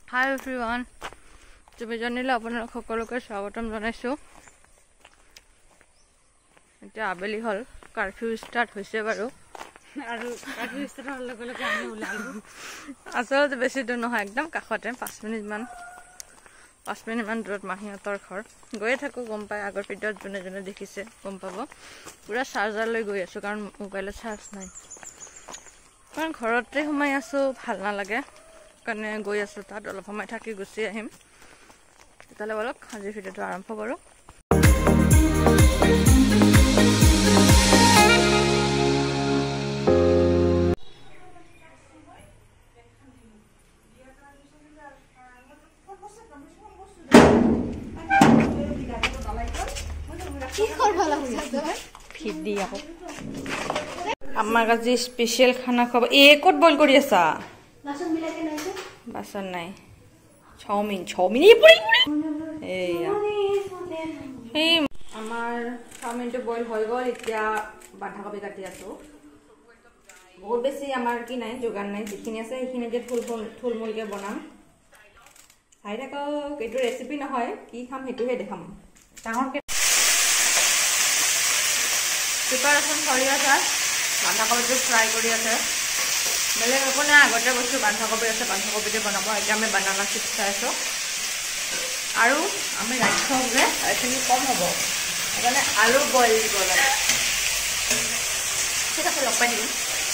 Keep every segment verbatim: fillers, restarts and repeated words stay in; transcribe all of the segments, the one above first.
Hi everyone. তুমি জানিলে আপোনালোক সকলোকে স্বাগতম জনাইছো। এটা আবেলি হল কারফিউ স্টার্ট হৈছে বাৰু আৰু কারফিউ স্টার্ট হল লগে লগে আমি ওলালো আসলে বেছি দূৰ নহয় একদম কাখতে পাঁচ মিনিট মান পাঁচ মিনিট মান দূৰত মাহীহঁতৰ ঘৰ গৈ থাকো গম পাই আগৰ ভিডিঅ'ত জনে জনে দেখিছে গম পাব পুৰা চাৰ্জাৰ লৈ গৈ আছো কাৰণ মোবাইলত চাৰ্জ নাই কাৰণ ঘৰতে সোমাই আছো ভাল নালাগে কাৰণে গৈ আছো তাত অলপ সময় থাকি গুছি আহিম তালে বলক আজি ভিডিঅ'টো আৰম্ভ কৰো আমার আজি স্পেশাল খানা খাব এ কত বল কৰি আছা বাসন মিলাকে নাইছে বাসন নাই চাউমিন চাউমিন এই পড়ি পড়ি এইয়া এই আমার চাউমিনটো বইল হৈ গল এতিয়া বাঁধাকপি কাটি আছো বহুত বেছি আমার কি নাই যোগান নাই যিখিনি আছে সেইখিনি যে ফুল ফুল থুলমুলকে বনাম খাই থাকো এইটো ৰেচিপি নহয় কি খাম হেতুহে দেখাম ডাঙৰকে প্ৰিপাৰেশ্যন কৰি আছে বাঁধাকপিটো ফ্ৰাই কৰি আছে বেলেগ একো নাই আগতে বস্তু বাঁধাকপি আছে বাঁধাকপিতে বনাব এতিয়া আমি বানানা চিপছ খাই আছো আৰু আমি ৰাখোঁ যে এইখিনি কম হ'ব সেইকাৰণে আলু বইল দিব লাগে ঠিক আছে লগ পাই দিম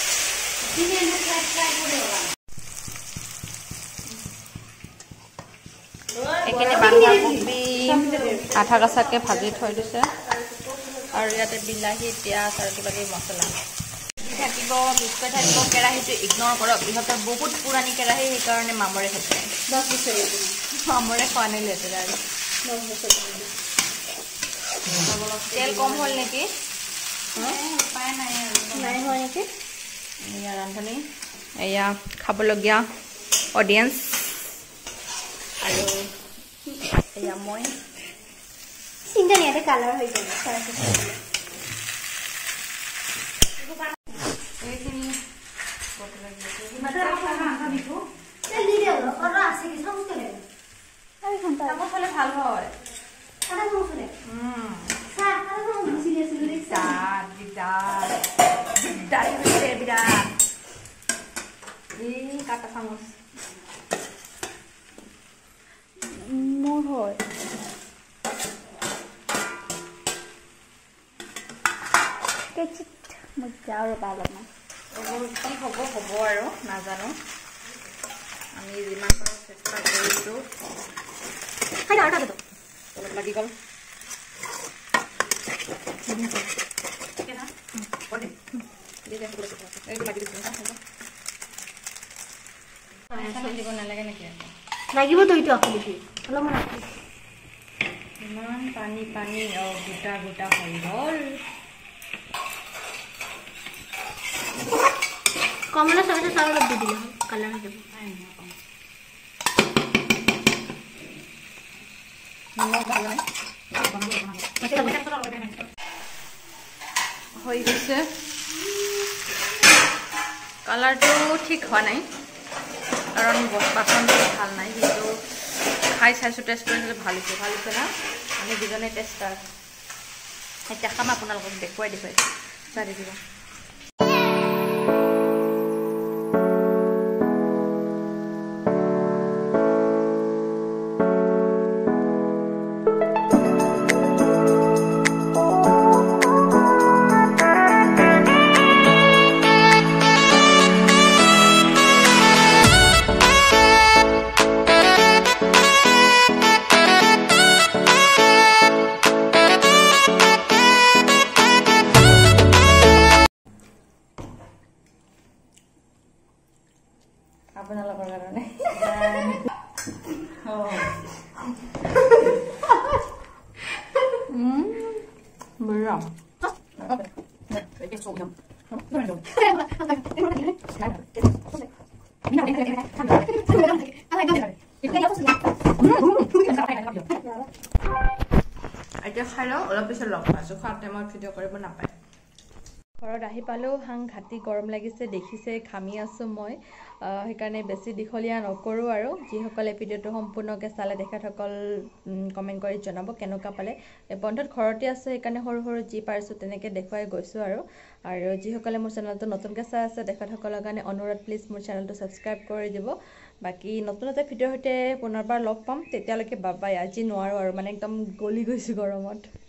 এইখিনি বাঁধাকপি আধা কাচাকে ভাজি থৈ দিছে আৰু ইয়াতে বিলাহী পিঁয়াজ আৰু কিবা কিবি মছলা থাকিব মিক্স কৰি থাকিব কেৰাহীটো ইগনৰ কৰক ইহঁতে বহুত পুৰণি কেৰাহী সেইকাৰণে মামৰে থাকে মামৰে খোৱা নাই লেতেৰা আৰু তেল কম হ'ল নেকি উপায় নাই নাই হোৱা নেকি এয়া ৰান্ধনি এয়া খাবলগীয়া অডিয়েঞ্চ আৰু এয়া মই চিন্তা নিয়াতে কালাৰ হৈ যাব এইখিনি ভাল হয় কাটা চামুচ মোৰ হয় মজা আৰু ভাল অলপমান কি হ'ব হ'ব আৰু নাজানো আমি যিমান পাৰোঁ চেষ্টা কৰিছোঁ অলপ লাগি গ'ল দিব নালাগে নেকি লাগিবতো এইটো অলপমান ইমান পানী পানী গোটা গোটা হৈ গ'ল কমলা সবচে চাউল দি দিলে কালার হয়ে যাবে হৈ গৈছে কালাৰটো ঠিক হোৱা নাই কাৰণ বাচনটো ভাল নাই কিন্তু খাই চাইছোঁ টেষ্ট কৰিলে ভাল হৈছে ভাল হৈছে না আমি দুজনে টেষ্টাৰ এতিয়া খাম আপোনালোকক দেখুৱাই দেখুৱাই চাই দিব আপোনালোকৰ কাৰণে উম বঢ়িয়া এতিয়া খাই লওঁ অলপ পিছত লগ পাইছোঁ খোৱাৰ টাইমত ভিডিঅ' কৰিব নাপায় ঘৰত আহি পালেও সাংঘাতি গৰম লাগিছে, দেখিছে ঘামি আছোঁ মই। সেইকাৰণে বেছি দীঘলীয়া নকৰোঁ আৰু যিসকলে ভিডিঅ'টো সম্পূৰ্ণকৈ চালে তেখেতসকল কমেণ্ট কৰি জনাব কেনেকুৱা পালে। বন্ধত ঘৰতে আছোঁ, সেইকাৰণে সৰু সৰু যি পাৰিছোঁ তেনেকৈ দেখুৱাই গৈছোঁ আৰু আৰু যিসকলে মোৰ চেনেলটো নতুনকৈ চাই আছে তেখেতসকলৰ কাৰণে অনুৰোধ, প্লিজ মোৰ চেনেলটো ছাবস্ক্ৰাইব কৰি দিব। বাকী নতুন এটা ভিডিঅ'ৰ সৈতে পুনৰবাৰ লগ পাম, তেতিয়ালৈকে বাই বাই। আজি নোৱাৰোঁ আৰু মানে একদম গলি গৈছোঁ গৰমত।